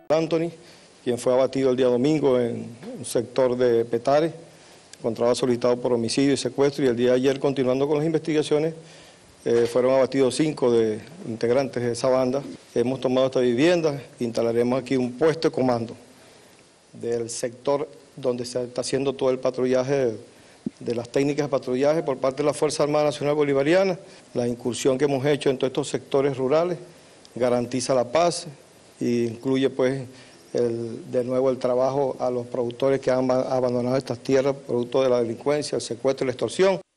Anthony, quien fue abatido el día domingo en un sector de Petare, encontraba solicitado por homicidio y secuestro, y el día de ayer, continuando con las investigaciones, fueron abatidos 5 de integrantes de esa banda. Hemos tomado esta vivienda, instalaremos aquí un puesto de comando del sector donde se está haciendo todo el patrullaje de las técnicas de patrullaje por parte de la Fuerza Armada Nacional Bolivariana. La incursión que hemos hecho en todos estos sectores rurales garantiza la paz e incluye pues de nuevo el trabajo a los productores que han abandonado estas tierras producto de la delincuencia, el secuestro y la extorsión.